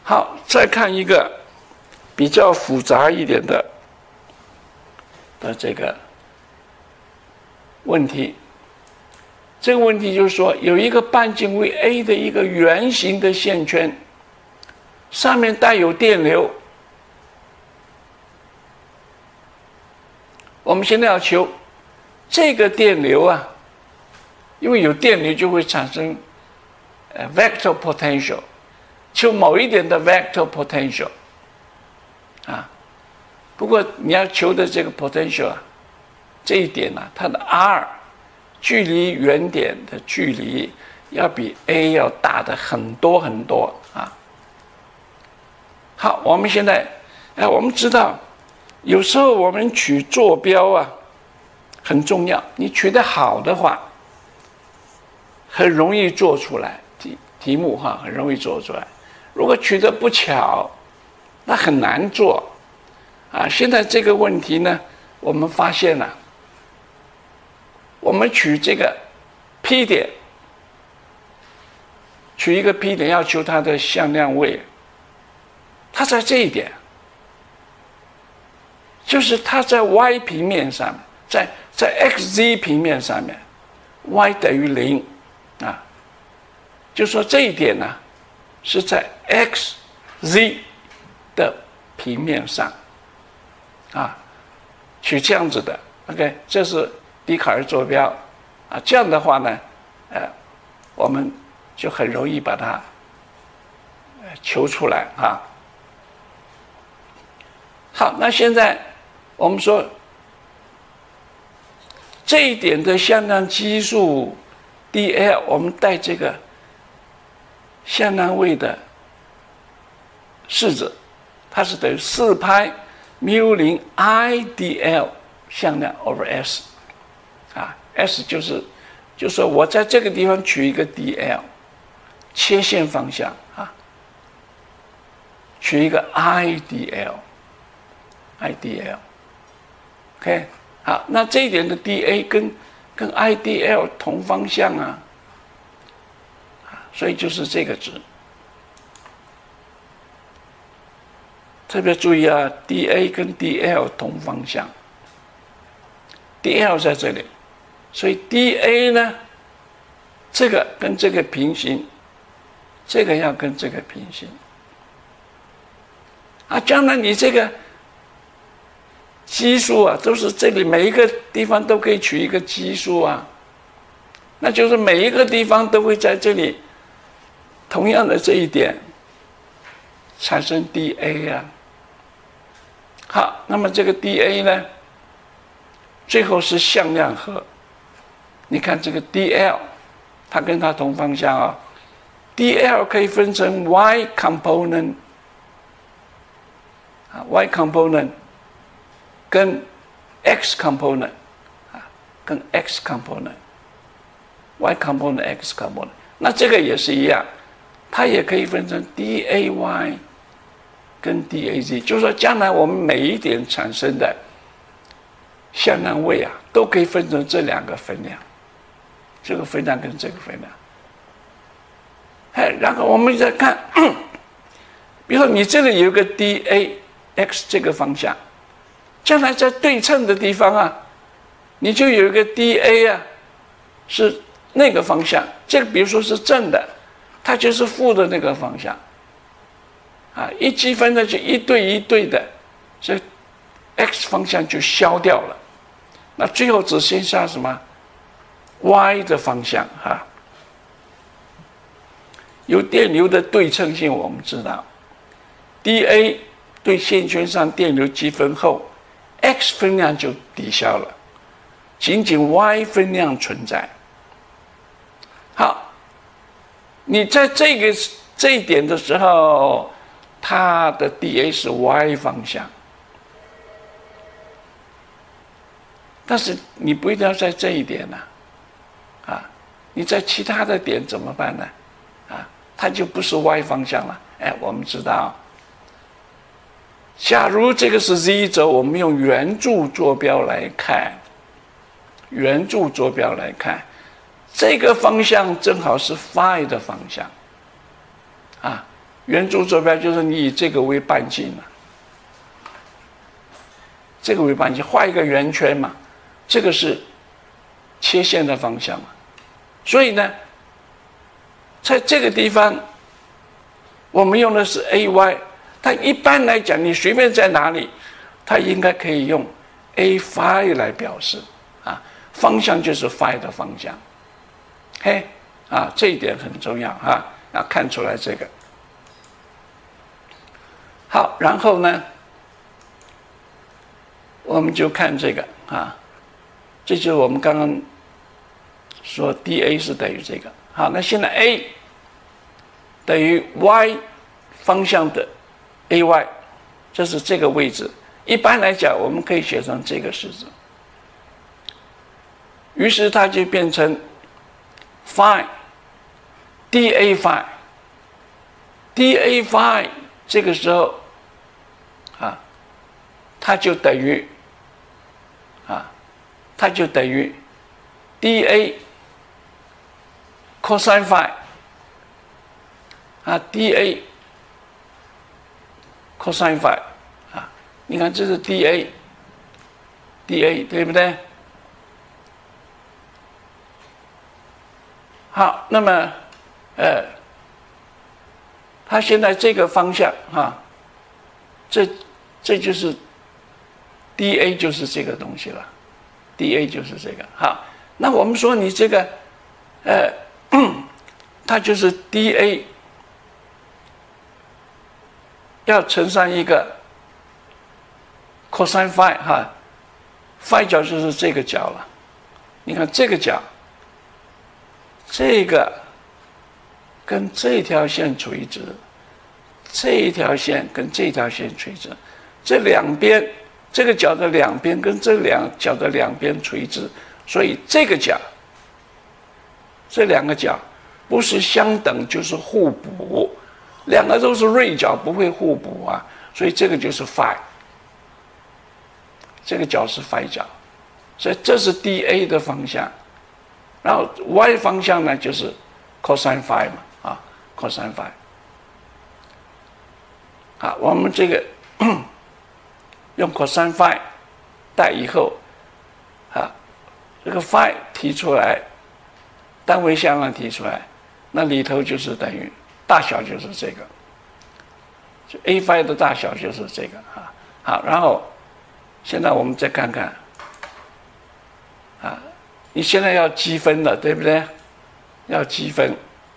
好，再看一个比较复杂一点的这个问题。这个问题就是说，有一个半径为 a 的一个圆形的线圈，上面带有电流。我们现在要求这个电流啊，因为有电流就会产生vector potential， 求某一点的 vector potential 啊。不过你要求的这个 potential 啊，这一点呢、啊，它的 r 距离原点的距离要比 a 要大的很多很多啊。好，我们现在我们知道有时候我们取坐标啊很重要，你取得好的话很容易做出来题目哈，很容易做出来。如果取得不巧，那很难做啊。现在这个问题呢，我们发现了，我们取这个 P 点，取一个 P 点要求它的向量位，它在这一点，就是它在 y 平面上面，在 xz 平面上面 ，y 等于0啊，就说这一点呢是在 xz 的平面上啊，取这样子的 ，OK， 这是笛卡尔坐标啊，这样的话呢，我们就很容易把它求出来啊。好，那现在我们说这一点的向量基数 dl， 我们带这个向量位的式子，它是等于4π μ0 I dl 向量 over s。啊 ，s 就是说我在这个地方取一个 dl， 切线方向啊，取一个 I dl，OK， 好，那这一点的 dA 跟 I dl 同方向啊，所以就是这个值。特别注意啊 ，dA 跟 dl 同方向 ，dl 在这里。所以 dA 呢，这个跟这个平行，这个要跟这个平行啊。将来你这个基数啊，都是这里每一个地方都可以取一个基数啊，那就是每一个地方都会在这里同样的这一点产生 dA 啊。好，那么这个 dA 呢，最后是向量和。你看这个 dl， 它跟它同方向啊、哦。dl 可以分成 y component 啊 ，y component 跟 x component 啊，跟 x component，y component x component。那这个也是一样，它也可以分成 day 跟 daz， 就是说将来我们每一点产生的向量位啊，都可以分成这两个分量。这个分量跟这个分量，然后我们再看，比如说你这里有个 dAx 这个方向，将来在对称的地方啊，你就有一个 dA 啊，是那个方向，这个比如说是正的，它就是负的那个方向，啊，一积分呢就一对一对的，所以 x 方向就消掉了，那最后只剩下什么？ y 的方向哈，有电流的对称性，我们知道 ，dA 对线圈上电流积分后 ，x 分量就抵消了，仅仅 y 分量存在。好，你在这一点的时候，它的 dA 是 y 方向，但是你不一定要在这一点啊。 啊，你在其他的点怎么办呢？啊，它就不是 y 方向了。哎，我们知道，假如这个是 z 轴，我们用圆柱坐标来看，这个方向正好是 phi 的方向，啊， 圆珠坐标就是你以这个为半径嘛，这个为半径，画一个圆圈嘛，这个是切线的方向嘛。所以呢，在这个地方，我们用的是 AY， 它一般来讲，你随便在哪里，它应该可以用 A phi 来表示啊，方向就是 phi 的方向。嘿，啊，这一点很重要啊，要看出来这个。好，然后呢，我们就看这个啊，这就是我们刚刚说 dA 是等于这个。好，那现在 A 等于 y 方向的 AY， 这是这个位置。一般来讲，我们可以写成这个式子。于是它就变成 phi dA phi dA phi， 这个时候啊，它就等于dA cosine phi 啊 dA cosine phi 啊，你看这是 dA 对不对？好，那么它现在这个方向啊，这就是 dA 就是这个东西了 ，dA 就是这个。好，那我们说你这个它就是 dA 要乘上一个 cosine phi 哈 ，phi 角就是这个角了。你看这个角，这个跟这条线垂直，这一条线跟这条线垂直，这两边这个角的两边跟这两角的两边垂直，所以这个角，这两个角不是相等就是互补，两个都是锐角，不会互补啊，所以这个就是 phi， 这个角是 phi 角，所以这是 dA 的方向，然后 y 方向呢就是 cosine phi 嘛，啊 cosine phi。好，我们这个用 cosine phi 带以后，啊，这个 phi 提出来，单位向量提出来，那里头就是等于大小就是这个，就 A phi 的大小就是这个啊。好，然后现在我们再看看，啊，你现在要积分了，对不对？要积分。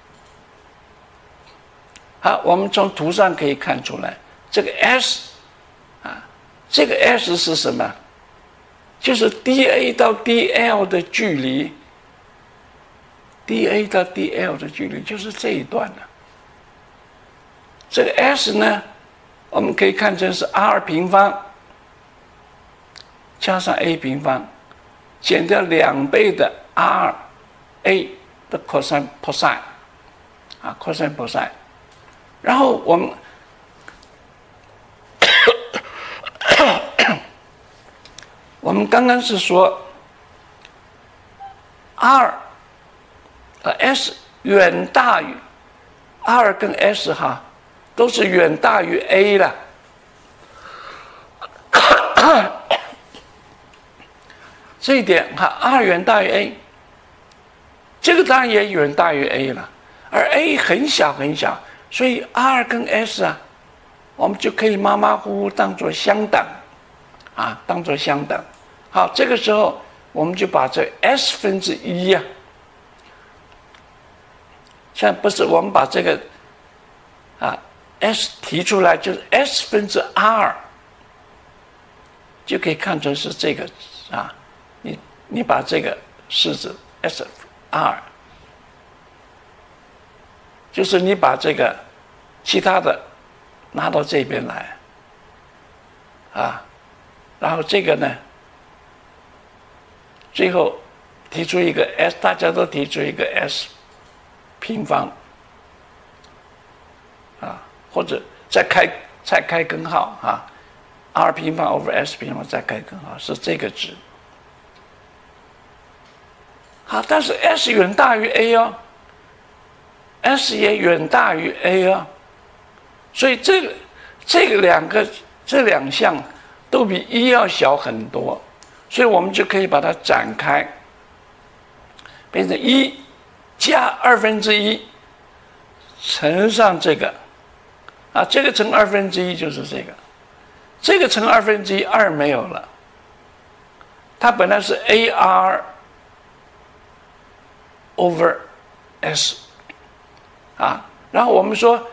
好，我们从图上可以看出来，这个 S 啊，这个 S 是什么？就是 dA 到 dL 的距离 ，dA 到 dL 的距离就是这一段了。这个 S 呢，我们可以看成是 R 平方加上 A 平方减掉2倍的 RA 的 cosine cosine 啊 cosine cosine。然后我们我们刚刚是说 S 远大于 R 跟 S 哈都是远大于 A 了，这一点哈 R 远大于 A， 这个当然也远大于 A 了，而 A 很小很小。所以 R 跟 S 啊，我们就可以马马虎虎当作相等，啊，当作相等。好，这个时候我们就把这 S 分之一啊，现在不是我们把这个啊 S 提出来，就是 S 分之 R， 就可以看成是这个啊，你把这个式子 S R。就是你把这个其他的拿到这边来，啊，然后这个呢，最后提出一个 S， 大家都提出一个 S 平方，啊，或者再开根号啊 ，R 平方 over S 平方再开根号是这个值。好，但是 S 远大于 A 哦。S 也远大于 A 啊， 所以这两项都比一要小很多，所以我们就可以把它展开，变成1加1/2乘上这个啊，这个乘1/2就是这个，这个乘1/2，二没有了，它本来是 AR over S 啊，然后我们说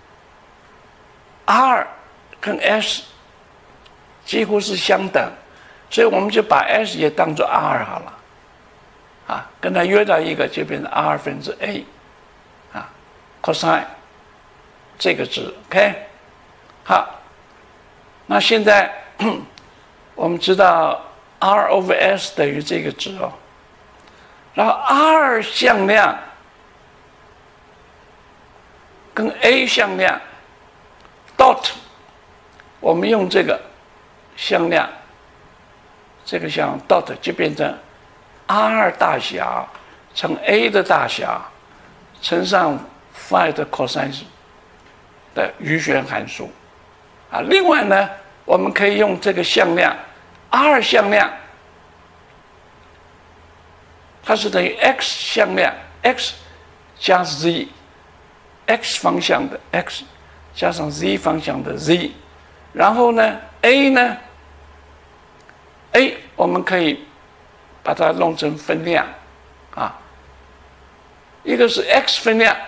R 跟 S 几乎是相等，所以我们就把 S 也当作 R 好了，啊，跟它约到一个就变成 R/A 啊 cosine 这个值 ，OK， 好，那现在我们知道 R over S 等于这个值哦，然后 R 向量跟 A 向量 dot， 我们用这个向量，这个向 dot 就变成 R 大小乘 A 的大小乘上 phi 的 cosine 的余弦函数啊。另外呢，我们可以用这个向量 R 向量，它是等于 x 向量 x 加 z，x 方向的 x 加上 z 方向的 z， 然后呢 A 呢 A 我们可以把它弄成分量啊，一个是 x 分量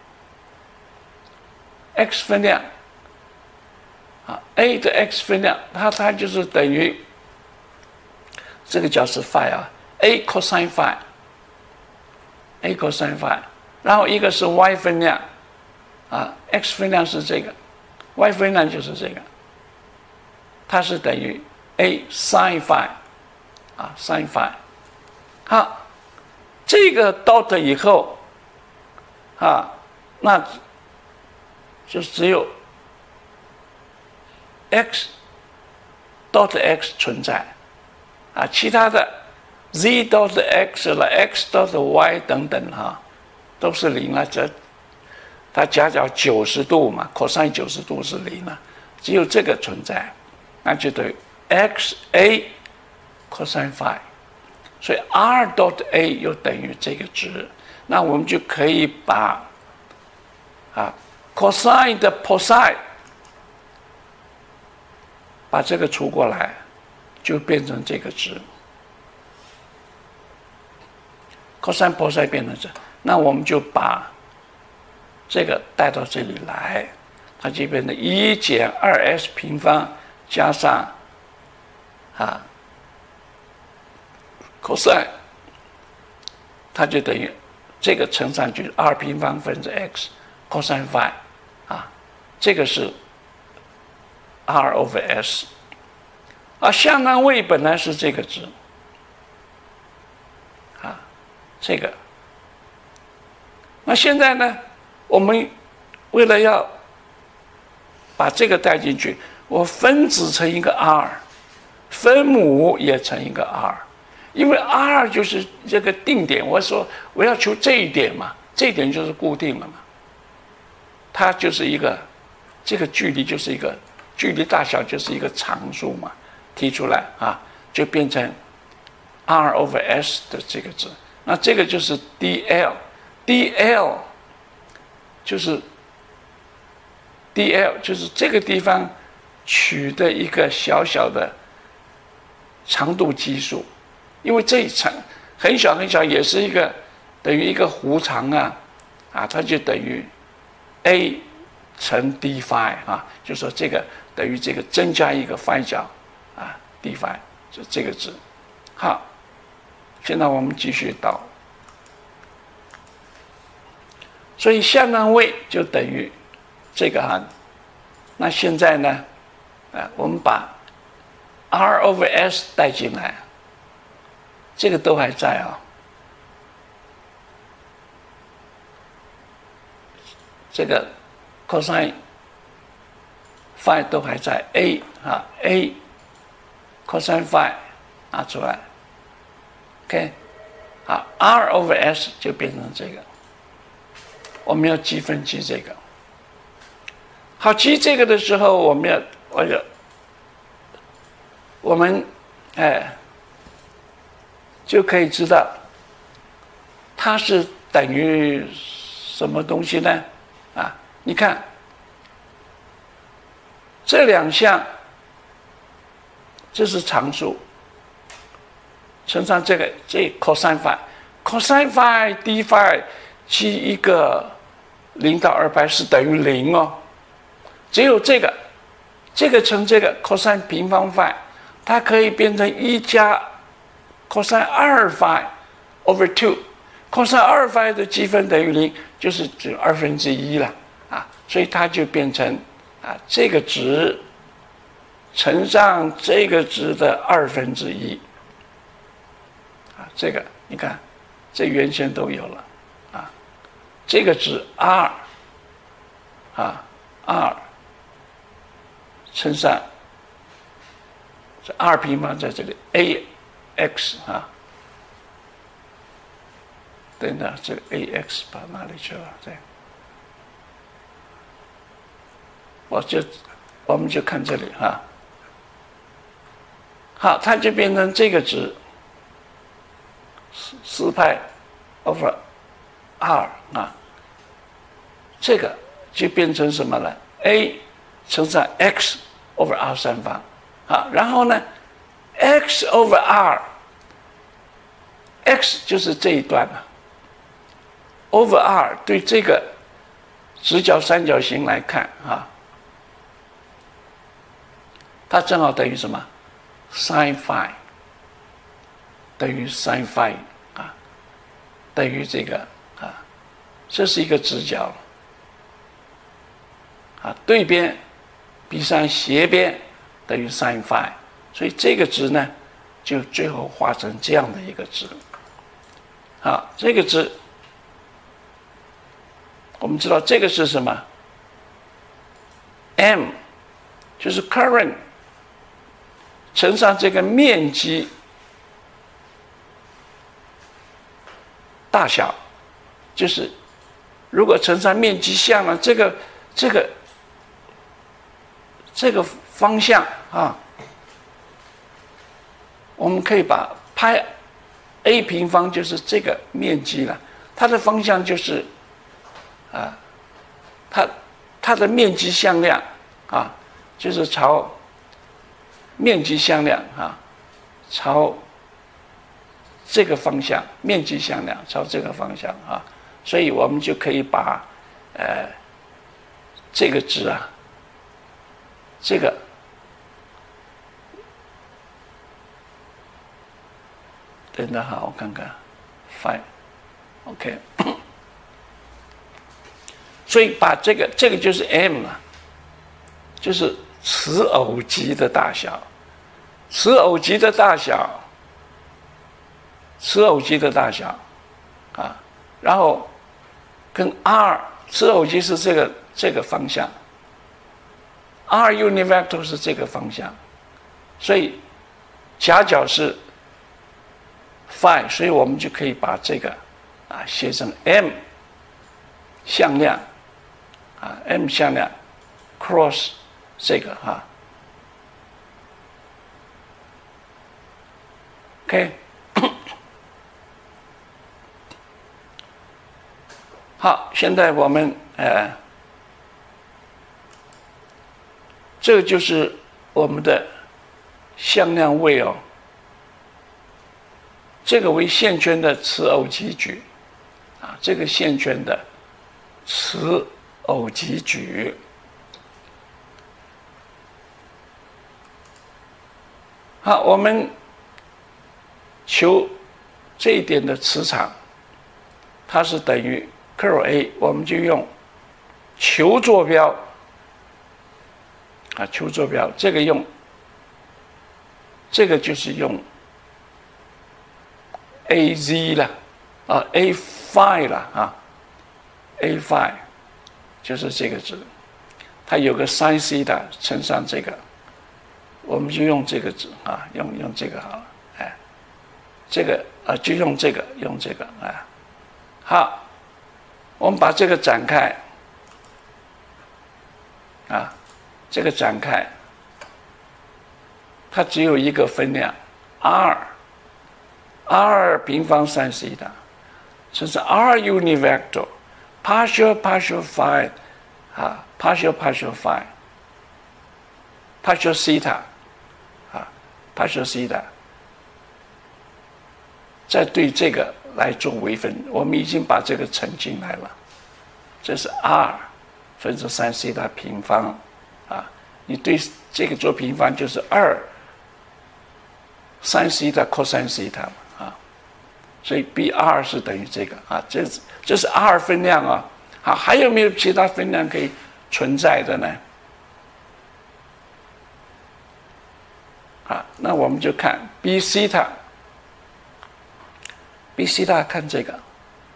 啊 ，A 的 x 分量，它就是等于这个叫是 phi 啊 ，A cosine phi，A cosine phi， 然后一个是 y 分量啊 ，x 分量是这个 ，y 分量就是这个，它是等于 A sin phi 啊 sin phi。好，这个 dot 以后啊，那就只有 x dot x 存在啊，其他的 z dot x 了 x dot y 等等哈，都是0了。这它夹角90度嘛 ，cosine 90度是0了，只有这个存在，那就等于 xa cosine phi。所以 r dot a 又等于这个值，那我们就可以把cosine 的 posine 把这个除过来，就变成这个值。cosine posine 变成这，那我们就把这个带到这里来，它就变成1减2s 平方加上cosine， 它就等于这个乘上去2平方分之 x cosine phi 啊，这个是 r over s 啊，相当位本来是这个值啊，这个。那现在呢，我们为了要把这个带进去，我分子乘一个 r， 分母也乘一个 r。因为 r 就是这个定点，我说我要求这一点嘛，这一点就是固定了嘛，它就是一个这个距离就是一个距离大小就是一个常数嘛，提出来啊，就变成 r over s 的这个值，那这个就是 dl 就是这个地方取的一个小小的长度基数。因为这一层很小很小，也是一个等于一个弧长啊，它就等于 a 乘 d phi 啊，就说这个等于这个增加一个 phi 角啊 d phi 就这个值。好，现在我们继续到，所以相当位就等于这个哈。那现在呢，我们把 r over s 带进来。这个都还在啊，这个 cosine phi 都还在 a cosine phi 拿出来 ，OK， r over s 就变成这个，我们要积分积这个。 好，记这个的时候，我们就可以知道它是等于什么东西呢？啊，你看这两项，这是常数，乘上这 cosine phi，cosine phi d phi 积一个0到2π是等于0哦。只有这个乘这个 cosine 平方 phi， 它可以变成1加 cosine 2 phi over 2。cosine 2 phi 的积分等于0，就是只1/2了啊，所以它就变成这个值乘上这个值的1/2啊，这个你看，这原先都有了啊，这个值 r 乘上这2平方在这里 ax 啊，等等，这个 ax 跑哪里去了？这样，我们就看这里哈。好，它就变成这个值4π over r 啊，这个就变成什么呢 ？a 乘上 x over r 3方啊，然后呢 x over r，x 就是这一段了 ，over r 对这个直角三角形来看啊，它正好等于什么 ？sin phi 等于 sin phi 啊，等于这个啊，这是一个直角啊，对边比上斜边等于 sin phi， 所以这个值呢，就最后画成这样的一个值。好，这个值我们知道这个是什么 ？m 就是 current 乘上这个面积大小，就是如果乘上面积项呢，这个方向啊，我们可以把派 a 平方就是这个面积了，它的方向就是它的面积向量啊，就是朝面积向量啊，朝这个方向，面积向量朝这个方向啊，所以我们就可以把这个值啊，这个等等哈，我看看 ，fine， OK， 所以把这个就是 m 了，就是磁偶极的大小，磁偶极的大小啊，然后跟 r 磁偶极是这个方向 ，r unit vector 是这个方向，所以夹角是 phi， 所以我们就可以把这个写成 m 向量m 向量 cross 这个OK， 好，现在我们这个就是我们的向量位哦。这个为线圈的磁偶极矩这个线圈的磁偶极矩。好，我们求这一点的磁场，它是等于 curl A， 我们就用球坐标球坐标，这个就是用AZ 了A phi 了A phi 就是这个值，它有个 sin theta 乘上这个，我们就用这个值用这个好了，这个就用这个好，我们把这个展开啊，这个展开，它只有一个分量 r 平方3西塔，这是 r univector partial phi 啊 partial phi partial theta 啊 partial theta， 再对这个来做微分，我们已经把这个乘进来了，这是 r 分之3西塔平方啊，你对这个做平方就是2 3西塔 cos 西塔啊，所以 B2 是等于这个啊，这是 r 分量啊。好，还有没有其他分量可以存在的呢？啊，那我们就看 B 西塔看这个，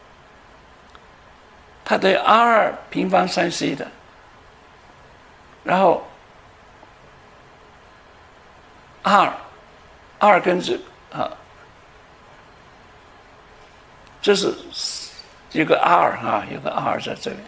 它等于 r 平方3西塔，然后 r 跟这啊，这是有个 r 啊，有个 r 在这里，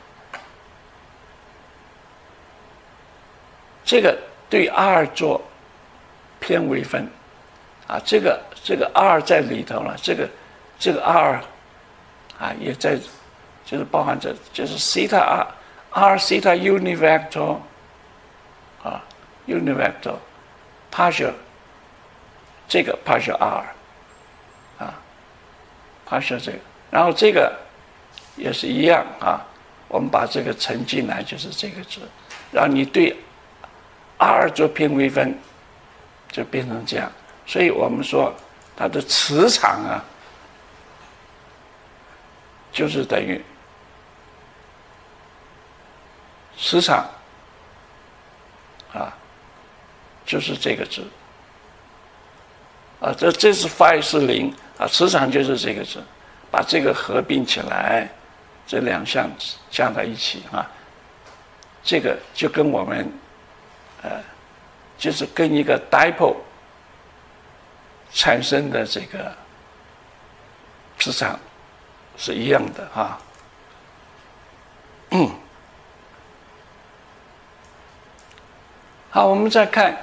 这个对 r 做偏微分啊，这个 r 在里头了，这个 r 啊也在，就是包含着，就是 theta r theta univector 啊 univector partial 这个 partial r 啊 partial 这个，然后这个也是一样啊，我们把这个乘进来就是这个值，然后你对 r 做偏微分，就变成这样。所以我们说它的磁场啊，就是等于磁场啊，就是这个值啊，这是 phi 是0啊，磁场就是这个值，把这个合并起来，这两项加在一起啊，这个就跟我们就是跟一个 dipole 产生的这个磁场是一样的啊。好，我们再看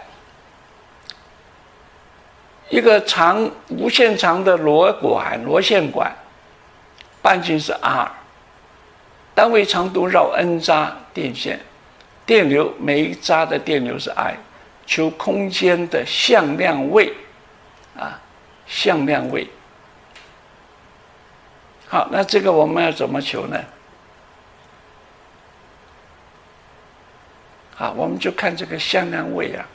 一个无限长的螺线管，半径是 r， 单位长度绕 n 匝电线，电流每一匝的电流是 I， 求空间的向量位啊，向量位。好，那这个我们要怎么求呢？好，我们就看这个向量位啊。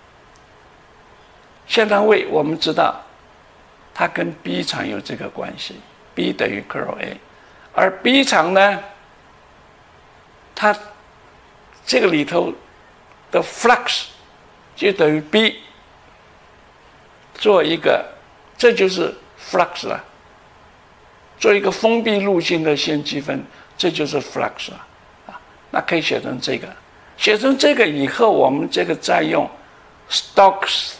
向量位我们知道，它跟 B 场有这个关系 ，B 等于 curl A， 而 B 场呢，它这个里头的 flux 就等于 B， 做一个，这就是 flux 了。做一个封闭路径的线积分，这就是 flux 了啊。那可以写成这个，写成这个以后，我们这个再用 Stokes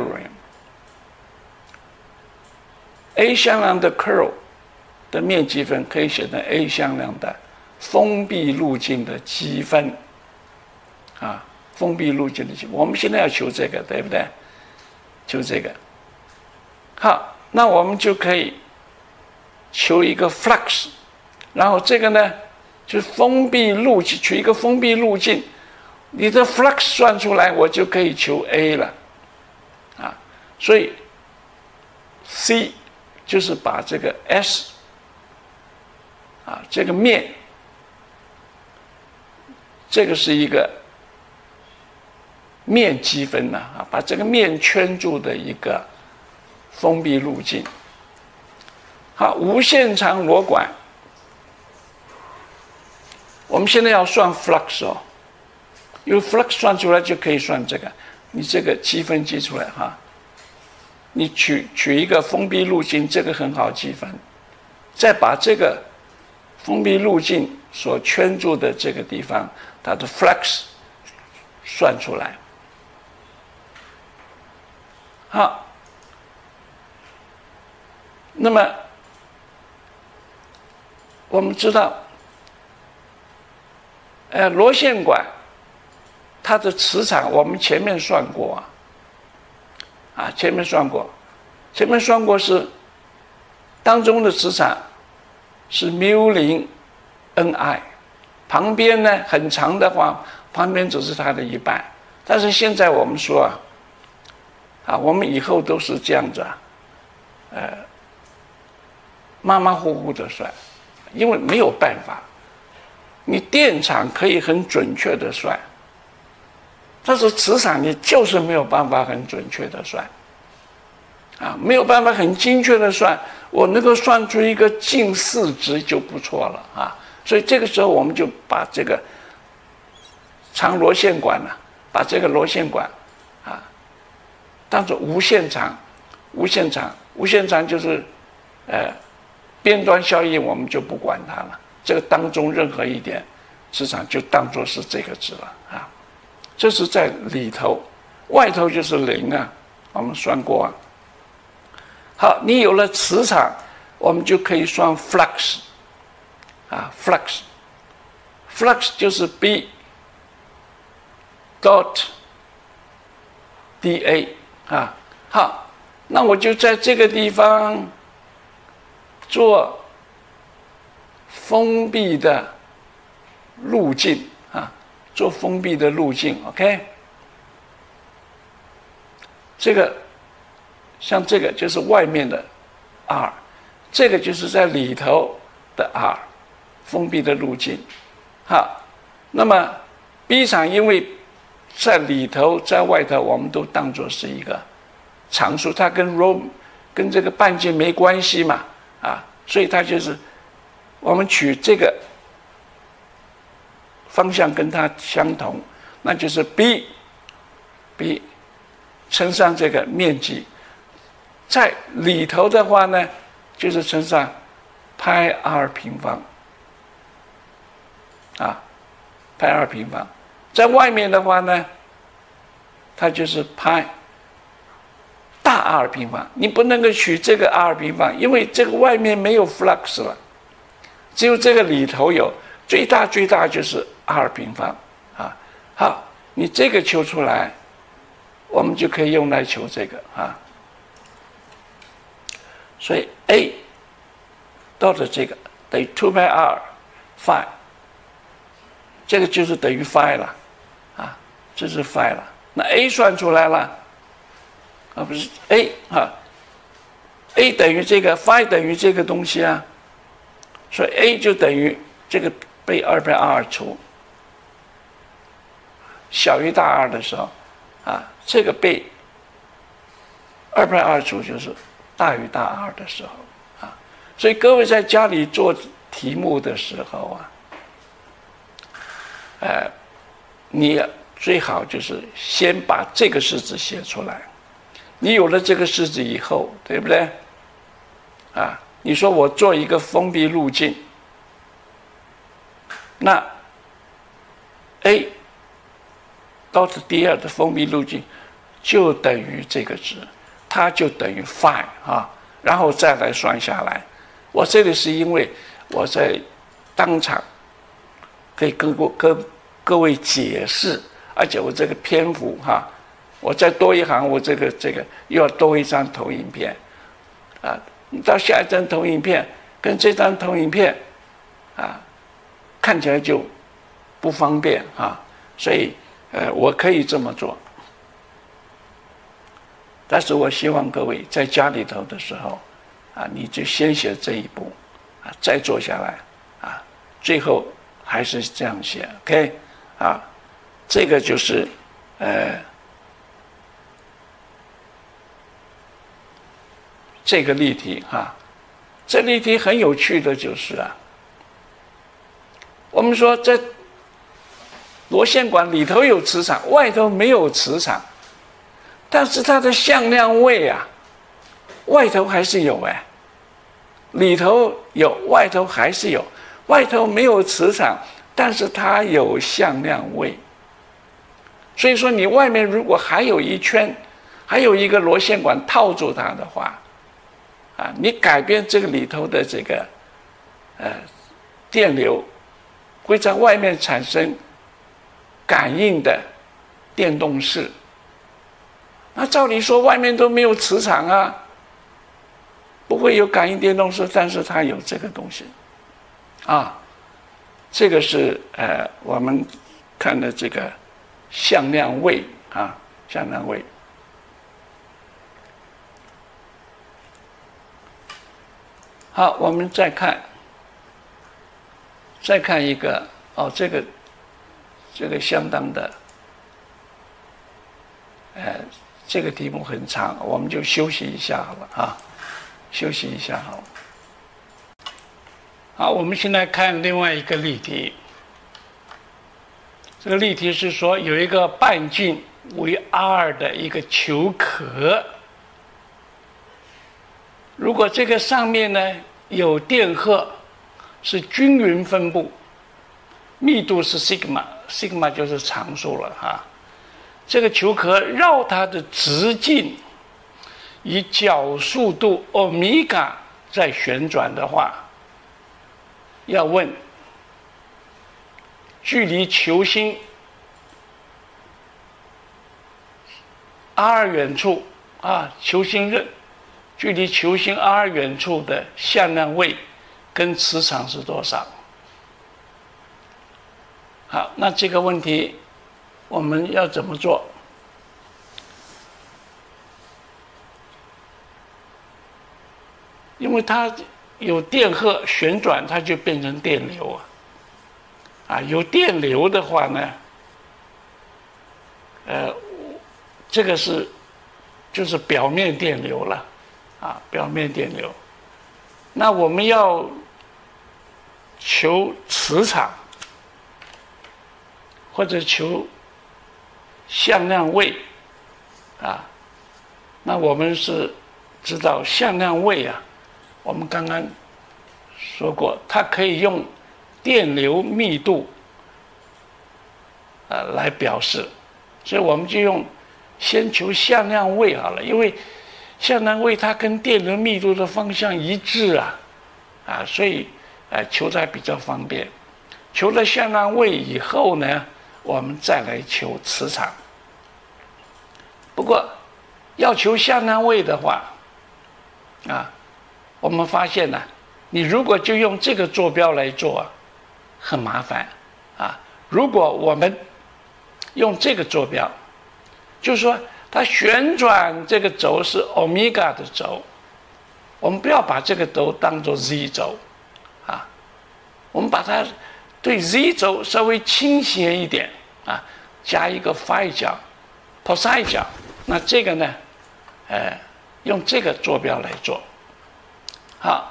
theorem。A 向量的 curl 的面积分可以写成 A 向量的封闭路径的积分啊，封闭路径的积分。我们现在要求这个，对不对？求这个。好，那我们就可以求一个 flux， 然后这个呢，就是封闭路径，取一个封闭路径，你的 flux 算出来，我就可以求 A 了啊。所以 C 就是把这个 S 啊，这个面，这个是一个面积分呐啊，把这个面圈住的一个封闭路径。好，无限长螺管，我们现在要算 flux 哦，因为 flux 算出来就可以算这个，你这个积分积出来哈，你取一个封闭路径，这个很好积分，再把这个封闭路径所圈住的这个地方，它的 flux 算出来。好，那么我们知道，螺线管它的磁场我们前面算过前面算过是当中的磁场是 μ0 Ni， 旁边呢很长的话，旁边只是它的一半。但是现在我们说我们以后都是这样子马马虎虎的算，因为没有办法。你电场可以很准确的算，但是磁场你就是没有办法很准确的算没有办法很精确的算，我能够算出一个近似值就不错了所以这个时候我们就把这个长螺线管把这个螺线管当作无限长，无限长就是边端效应我们就不管它了，这个当中任何一点磁场就当作是这个值了这是在里头，外头就是0我们算过好，你有了磁场，我们就可以算 flux flux 就是 B dot dA好，那我就在这个地方做封闭的路径做封闭的路径 OK， 这个像这个就是外面的 R， 这个就是在里头的 R， 封闭的路径好，那么 B 场因为在里头在外头我们都当作是一个常数，它跟这个半径没关系嘛所以它就是我们取这个方向跟它相同，那就是 B 乘上这个面积，在里头的话呢就是乘上派2平方派2平方，在外面的话呢它就是派大2平方，你不能够取这个2平方，因为这个外面没有 flux 了，只有这个里头有，最大就是2平方好，你这个求出来我们就可以用来求这个所以 A 到的这个等于2派2 phi， 这个就是等于 phi 了这是 phi 了，那 A 算出来了不是 A A 等于这个 phi 等于这个东西所以 A 就等于这个被2派2除，小于大2的时候这个被2派2除就是大于大2的时候所以各位在家里做题目的时候你最好就是先把这个式子写出来，你有了这个式子以后，对不对你说我做一个封闭路径，那 A 到D2的封闭路径就等于这个值，它就等于 phi 然后再来算下来。我这里是因为我在当场可以跟各位解释，而且我这个篇幅我再多一行，我这个又要多一张投影片你到下一张投影片跟这张投影片看起来就不方便所以我可以这么做，但是我希望各位在家里头的时候你就先写这一步再做下来最后还是这样写 OK 这个就是这个例题这例题很有趣的就是我们说在螺线管里头有磁场，外头没有磁场，但是它的向量位外头还是有里头有，外头还是有，外头没有磁场，但是它有向量位。所以说你外面如果还有一圈，还有一个螺线管套住它的话你改变这个里头的这个电流，会在外面产生感应的电动室。那照理说外面都没有磁场啊，不会有感应电动室，但是它有这个东西，啊，这个是我们看的这个向量位啊，向量位。好，我们再看一个哦，这个相当的，这个题目很长，我们就休息一下好了啊，休息一下好了。好，我们现在看另外一个例题。这个例题是说有一个半径为 r 的一个球壳，如果这个上面呢有电荷是均匀分布，密度是 sigma 就是常数了哈。这个球壳绕它的直径以角速度欧米伽在旋转的话，要问距离球心 r 远处啊，球心距离球心 r 远处的向量位跟磁场是多少？好，那这个问题我们要怎么做？因为它有电荷旋转，它就变成电流啊。有电流的话呢，这个就是表面电流了啊，表面电流。那我们要求磁场或者求向量位啊，那我们是知道向量位啊，我们刚刚说过，它可以用电流密度来表示，所以我们就先求向量位好了，因为向量位它跟电流密度的方向一致啊，所以求它比较方便。求了向量位以后呢，我们再来求磁场。不过要求向量位的话啊，我们发现呢，你如果就用这个坐标来做很麻烦啊。如果我们用这个坐标，就是说它旋转这个轴是欧米伽的轴，我们不要把这个轴当作 z 轴啊，我们把它对 z 轴稍微倾斜一点啊，加一个 phi 角 psi 角，那这个呢用这个坐标来做。好，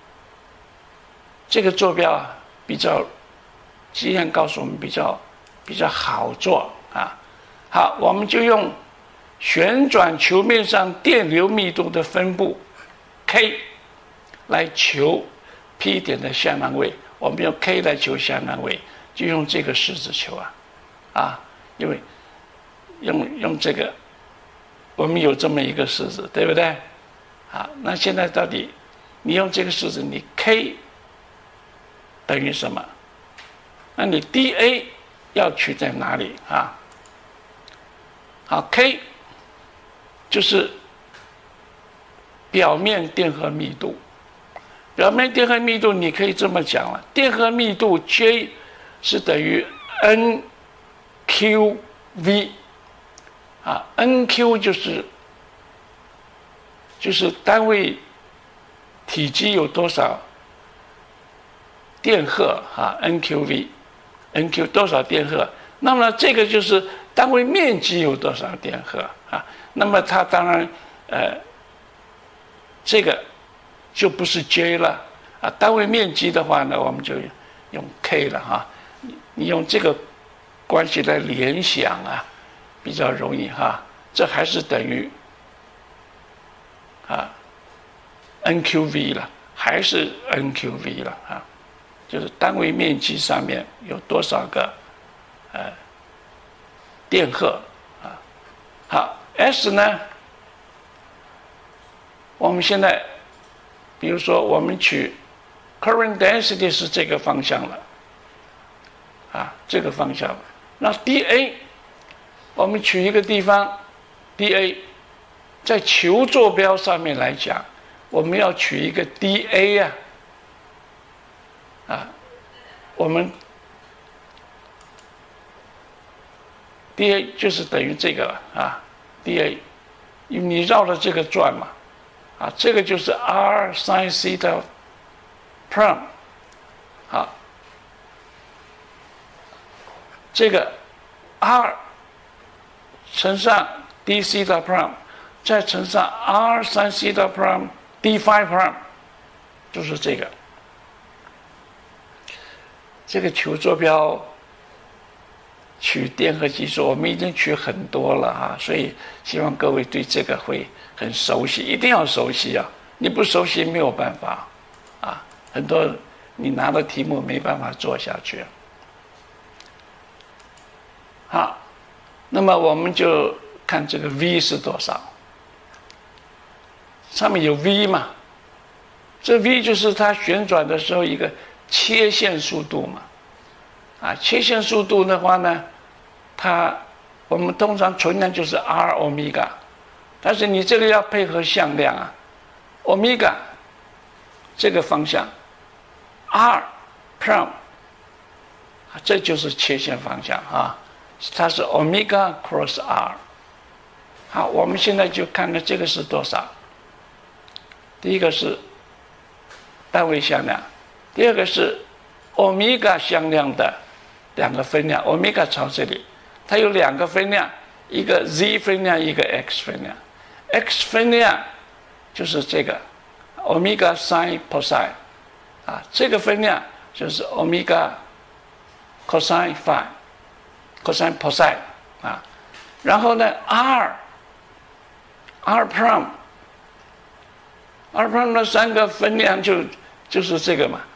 这个坐标比较经验告诉我们比较好做啊。好，我们就用旋转球面上电流密度的分布 k 来求 P 点的向量位。我们用 k 来求向量位，就用这个式子求因为用这个，我们有这么一个式子，对不对？好，那现在到底你用这个式子，你 k 等于什么？那你 dA 要取在哪里啊？好 ，k 就是表面电荷密度。表面电荷密度你可以这么讲了，电荷密度 J 是等于 NQV 啊 ，NQ 就是单位体积有多少电荷啊 ，NQV，NQ 多少电荷？那么这个就是单位面积有多少电荷啊？那么它当然这个就不是 J 了啊。单位面积的话呢，我们就用 K 了哈。你用这个关系来联想比较容易哈。这还是等于NQV 了，还是 NQV 了啊。就是单位面积上面有多少个电荷啊。好 ，S 呢，我们现在比如说我们取 current density 是这个方向了这个方向。那 dA 我们取一个地方 dA， 在球坐标上面来讲，我们要取一个 dA 我们 dA 就是等于这个了dA， 因为你绕着这个转嘛这个就是 r sin theta prime 这个 r 乘上 d theta prime 再乘上 r sin theta prime d phi prime 就是这个球坐标取电荷级数，我们已经取很多了所以希望各位对这个会很熟悉，一定要熟悉你不熟悉没有办法很多你拿的题目没办法做下去。好，那么我们就看这个 v 是多少，上面有 v 嘛，这 v 就是它旋转的时候一个切线速度嘛切线速度的话呢，我们通常存量就是 r 欧米伽，但是你这个要配合向量欧米伽这个方向 r prime 这就是切线方向它是 omega cross r。 好，我们现在就看看这个是多少。第一个是单位向量，第二个是欧米伽向量的两个分量，欧米伽朝这里，它有两个分量，一个 z 分量，一个 x 分量。x 分量就是这个 omega sin cosine 这个分量就是 omega cosine phi cosine cosine 然后呢 r prime 的三个分量就是这个嘛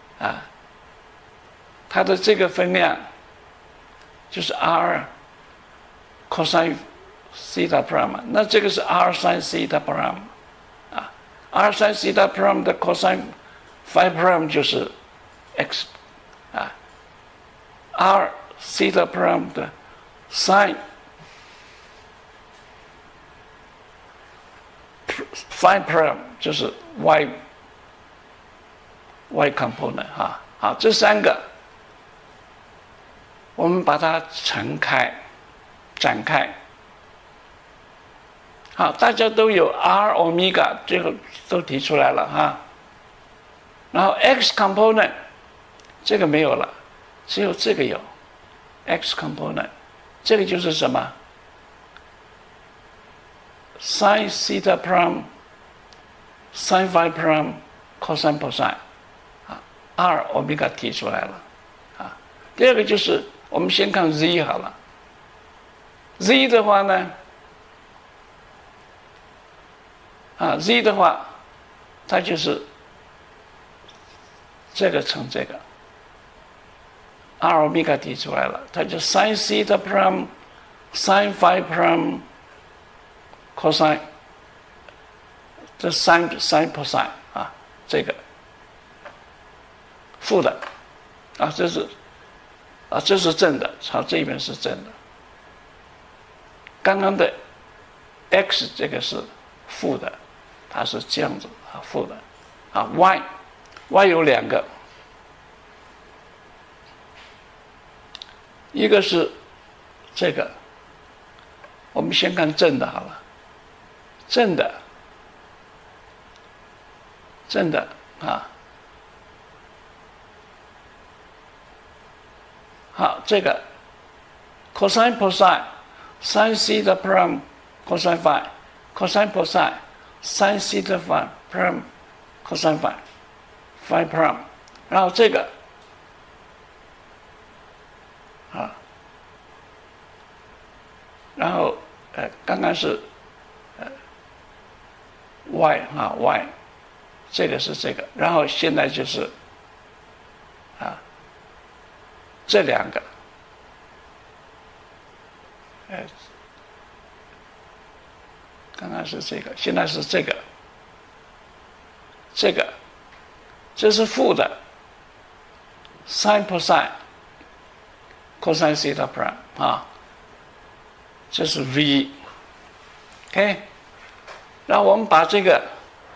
它的这个分量就是 r cosine theta prime， 那这个是 r sin theta prime r sin theta prime 的 cosine phi prime 就是 x r theta prime 的 sin phi prime 就是 y component 好，这三个我们把它展开。好，大家都有 r omega 这个都提出来了然后 x component 这个没有了，只有这个有 x component， 这个就是什么 sin theta prime sin phi prime cosine cosine r omega 提出来了第二个就是我们先看 z 好了 z 的话呢z 的话它就是这个乘这个 r omega 提出来了，它就 sin theta prime sin phi prime cosine 这 sin cosine 这个负的这是正的，朝这边是正的。刚刚的 x 这个是负的，它是这样子负的y 有两个，一个是这个，我们先看正的好了，正的好，这个 cosine cosine sin theta prime cosine phi cosine cosine sin theta phi prime cosine phi phi prime， 然后这个然后刚刚是y 这个是这个，然后现在就是这两个刚刚是这个，现在是这个这是负的 sin cosine cosine theta prime 这是 v，OK， 然后我们把这个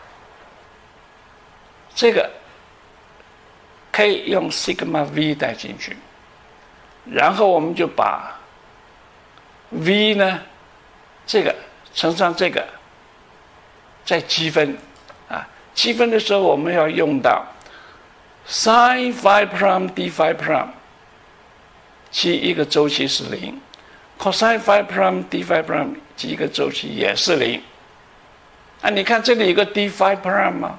k 用 sigma v 带进去，然后我们就把 v 呢这个乘上这个，再积分啊，积分的时候我们要用到 sin phi prime d phi prime， 其一个周期是0。cosine phi prime d phi prime 几个周期也是0，啊，你看这里有个 d phi prime 吗？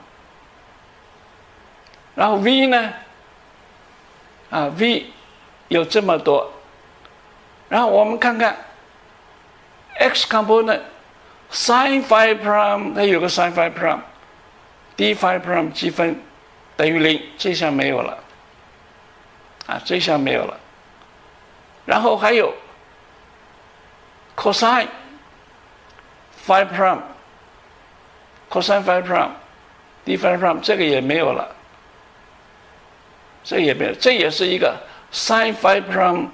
然后 v 呢？啊 ，v 有这么多，然后我们看看 x component sin phi prime， 它有个 sin phi prime d phi prime 积分等于0，这项没有了，啊，这项没有了，然后还有 cosine phi prime cosine phi prime d phi prime 这个也没有了，这也没有，这也是一个 sin phi prime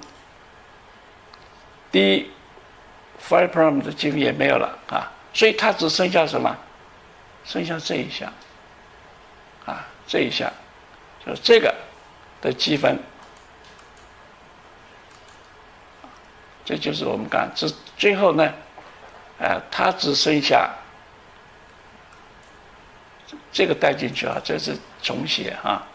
d phi prime 的积分也没有了啊，所以它只剩下什么？剩下这一项啊，这一项就这个的积分，这就是我们刚这最后呢，它只剩下这个带进去啊，这是重写啊，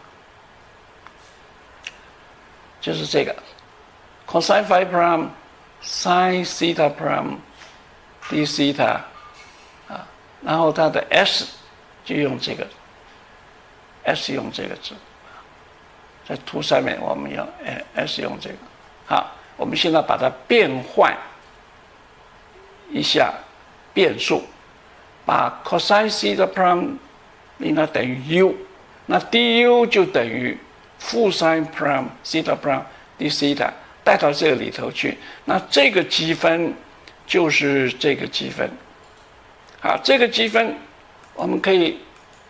就是这个 cosine phi prime sin theta prime d theta 啊，然后它的 s 就用这个 s 用这个字，在图上面我们用 s 用这个。好，我们现在把它变换一下变数，把 cosine theta prime 应该等于 u， 那 du 就等于负 sin prime theta prime d theta 带到这个里头去，那这个积分就是这个积分。好，这个积分我们可以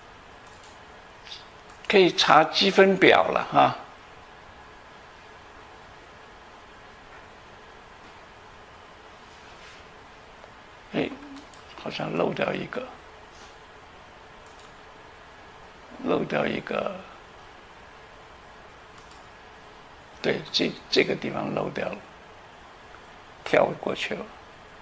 查积分表了哈。好像漏掉一个，对，这个地方漏掉了，跳过去了。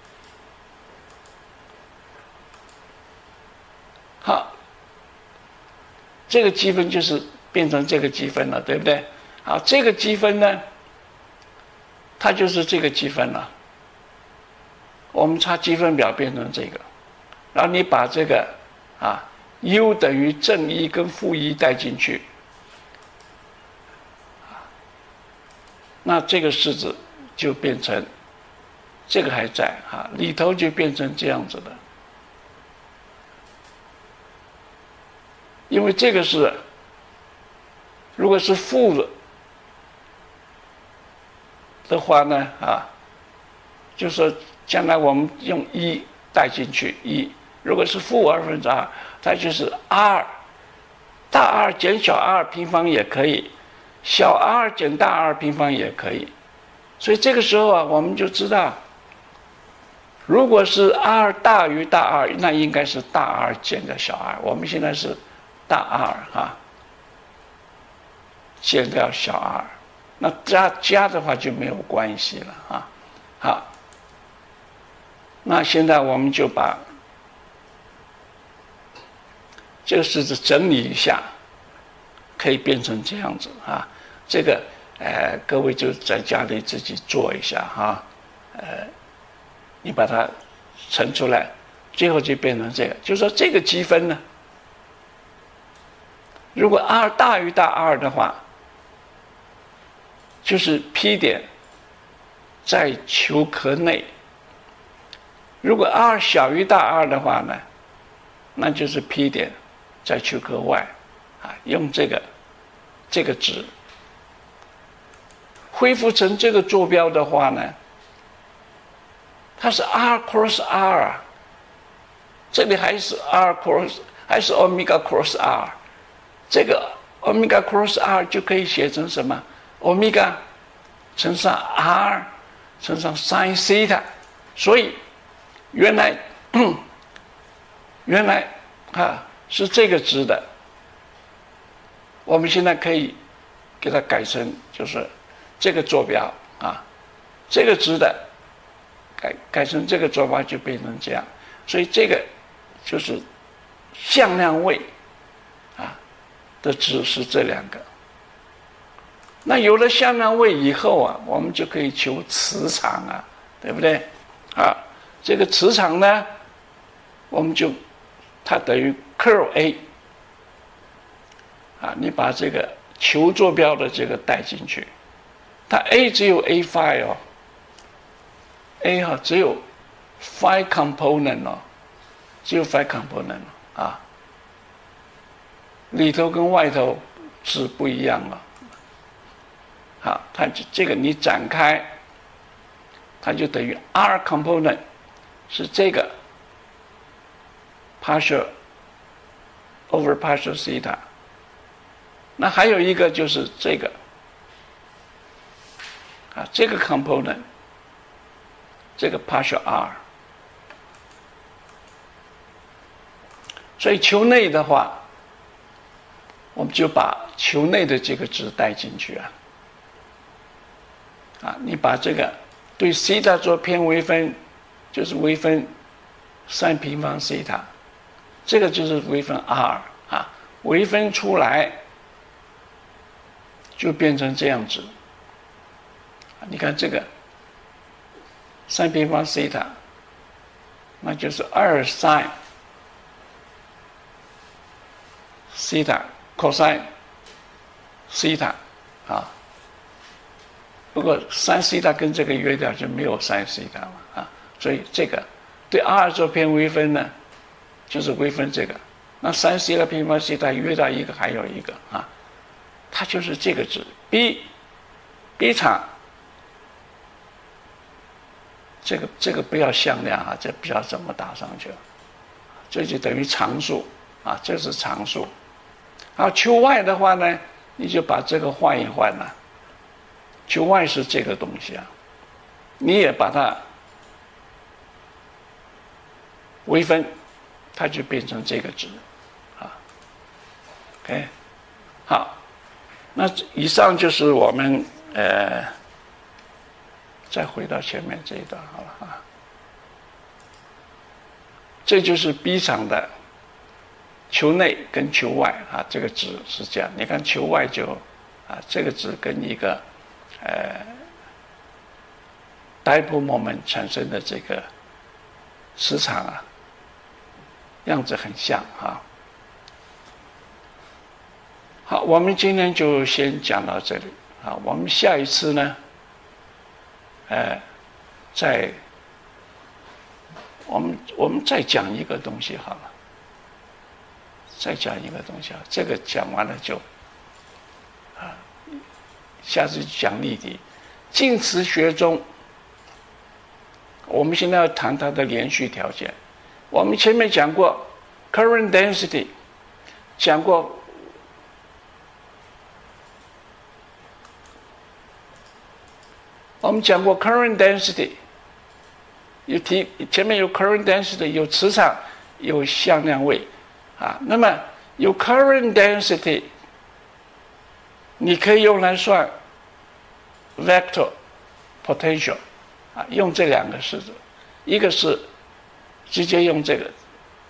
好，这个积分就是变成这个积分了，对不对？好，这个积分呢，它就是这个积分了。我们查积分表变成这个，然后你把这个u 等于正1跟负1带进去，那这个式子就变成这个还在里头就变成这样子的，因为这个是如果是负的话呢就是说将来我们用1带进去1，如果是负2/2，它就是 r 大 R 减小 r 平方也可以，小 r 减大 R 平方也可以，所以这个时候我们就知道，如果是 r 大于大 R， 那应该是大 R 减掉小 r， 我们现在是大 R 减掉小 r， 那加的话就没有关系了好，那现在我们就把这个式子整理一下，可以变成这样子这个各位就在家里自己做一下你把它乘出来，最后就变成这个，就是说这个积分呢，如果 r 大于大 R 的话，就是 P 点在球壳内，如果 r 小于大 R 的话呢，那就是 P 点在球壳外用这个值恢复成这个坐标的话呢，它是 r cross r 这里还是 r cross 还是 omega cross r， 这个 omega cross r 就可以写成什么？ omega 乘上 r 乘上 sin theta， 所以原来是这个值的，我们现在可以给它改成就是这个坐标啊，这个值的改成这个坐标就变成这样，所以这个就是向量位的值是这两个。那有了向量位以后啊，我们就可以求磁场啊，对不对？这个磁场呢，我们就它等于 curl A 你把这个求坐标的这个带进去，它 A 只有 A phi 哦 ，A 只有 phi component 哦，只有 phi component 里头跟外头是不一样了。它这个你展开，它就等于 R component 是这个 partial over partial theta。那还有一个就是这个这个 component， 这个 partial R。所以球内的话，我们就把球内的这个值带进去你把这个对西塔做偏微分，就是微分3平方西塔，这个就是微分 R 微分出来就变成这样子。你看这个3平方西塔，那就是2 sin 西塔 cosine 西塔如果3西塔跟这个约掉，就没有3西塔了所以这个对 R 做偏微分呢，就是微分这个。那3西塔平方西塔约到一个还有一个它就是这个值 B 场，这个不要向量这不要怎么打上去了，这就等于常数这是常数。然后求 Y 的话呢，你就把这个换一换求 Y 是这个东西你也把它微分，它就变成这个值OK， 好，那以上就是我们再回到前面这一段好了这就是 B 场的球内跟球外这个值是这样。你看球外就这个值跟一个dipole moment 产生的这个磁场样子很像好，我们今天就先讲到这里我们下一次呢我们再讲一个东西好了，再讲一个东西这个讲完了就下次讲例题。静磁学中，我们现在要谈它的连续条件。我们前面讲过 current density， 讲过current density， 前面有 current density， 有磁场，有向量位那么有 current density， 你可以用来算 vector potential 用这两个式子，一个是直接用这个，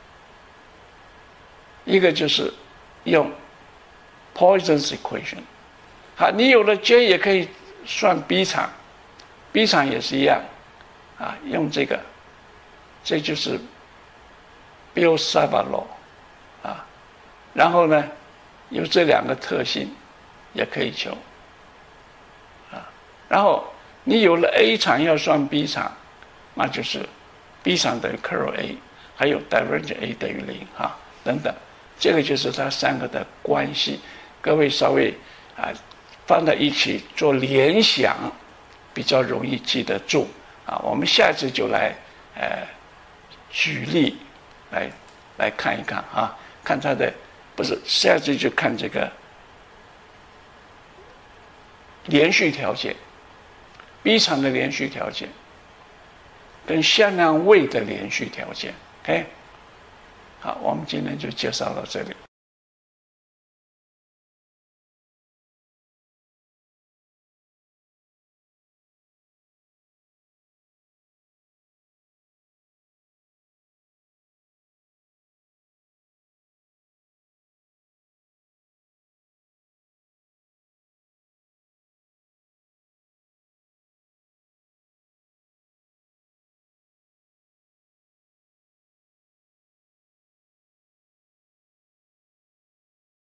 一个就是用 Poisson's equation。你有了 J 也可以算 B 场，B 场也是一样用这个，这就是 Biot-Savart law 然后呢有这两个特性也可以求然后你有了 A 场要算 B 场，那就是 B 场等于 curl A， 还有 divergent A 等于0等等，这个就是它三个的关系。各位稍微放在一起做联想，比较容易记得住我们下次就来举例来看一看看它的不是下次就看这个连续条件。B 场的连续条件跟向量位的连续条件。OK， 好，我们今天就介绍到这里。